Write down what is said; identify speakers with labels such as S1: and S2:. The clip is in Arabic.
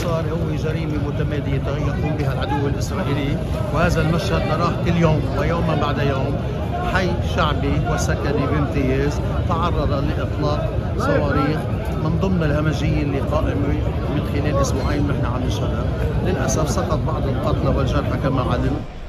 S1: صار هو جريمة متمادية يقوم بها العدو الإسرائيلي، وهذا المشهد نراه كل يوم ويوما بعد يوم. حي شعبي وسكني بامتياز تعرض لإطلاق صواريخ من ضمن الهمجية اللي قائمة من خلال أسبوعين نحن عم نشهدها. للأسف سقط بعض القتلى والجرحى كما علم.